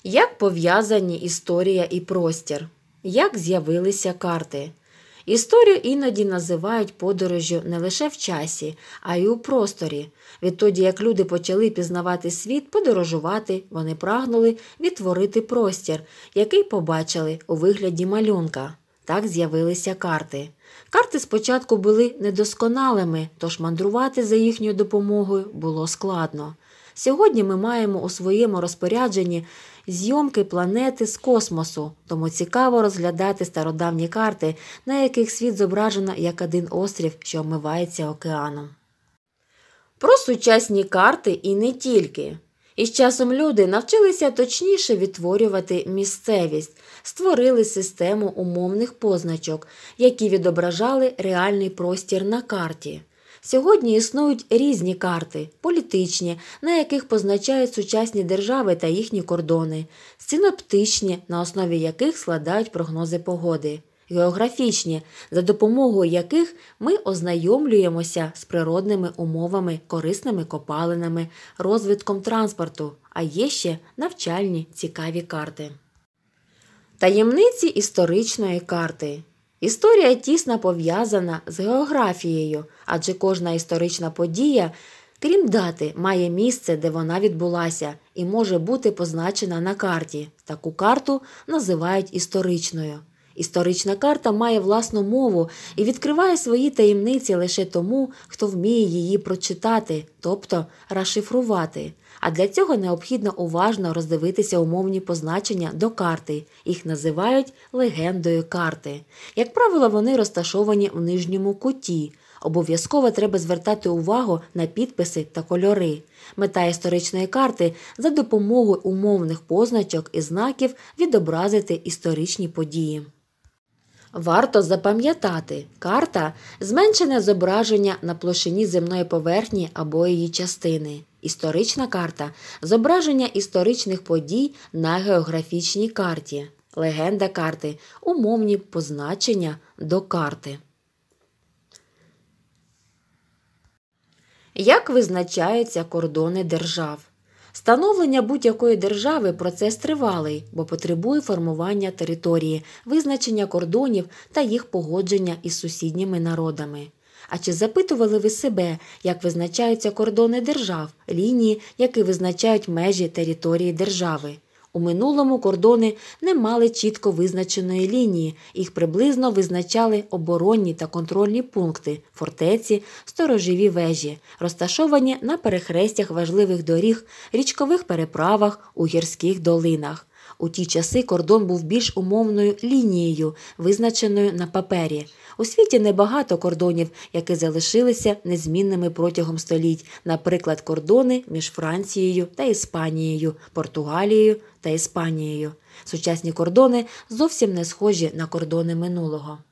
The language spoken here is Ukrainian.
Як пов'язані історія і простір? Як з'явилися карти? Історію іноді називають подорожжю не лише в часі, а й у просторі. Відтоді, як люди почали пізнавати світ, подорожувати, вони прагнули відтворити простір, який побачили у вигляді малюнка. Так з'явилися карти. Карти спочатку були недосконалими, тож мандрувати за їхньою допомогою було складно. Сьогодні ми маємо у своєму розпорядженні зйомки планети з космосу, тому цікаво розглядати стародавні карти, на яких світ зображено як один острів, що омивається океаном. Про сучасні карти і не тільки. Із часом люди навчилися точніше відтворювати місцевість, створили систему умовних позначок, які відображали реальний простір на карті. Сьогодні існують різні карти – політичні, на яких позначають сучасні держави та їхні кордони, синоптичні, на основі яких складають прогнози погоди, географічні, за допомогою яких ми ознайомлюємося з природними умовами, корисними копалинами, розвитком транспорту, а є ще навчальні цікаві карти. Таємниці історичної карти. Історія тісно пов'язана з географією, адже кожна історична подія, крім дати, має місце, де вона відбулася, і може бути позначена на карті. Таку карту називають історичною. Історична карта має власну мову і відкриває свої таємниці лише тому, хто вміє її прочитати, тобто розшифрувати. А для цього необхідно уважно роздивитися умовні позначення до карти. Їх називають легендою карти. Як правило, вони розташовані в нижньому куті. Обов'язково треба звертати увагу на підписи та кольори. Мета історичної карти – за допомогою умовних позначок і знаків відобразити історичні події. Варто запам'ятати, карта – зменшене зображення на площині земної поверхні або її частини. Історична карта – зображення історичних подій на географічній карті. Легенда карти – умовні позначення до карти. Як визначаються кордони держав? Становлення будь-якої держави – процес тривалий, бо потребує формування території, визначення кордонів та їх погодження із сусідніми народами. А чи запитували ви себе, як визначаються кордони держав, лінії, які визначають межі території держави? У минулому кордони не мали чітко визначеної лінії, їх приблизно визначали оборонні та контрольні пункти, фортеці, сторожові вежі, розташовані на перехрестях важливих доріг, річкових переправах, у гірських долинах. У ті часи кордон був більш умовною лінією, визначеною на папері. У світі небагато кордонів, які залишилися незмінними протягом століть, наприклад, кордони між Францією та Іспанією, Португалією та Іспанією. Сучасні кордони зовсім не схожі на кордони минулого.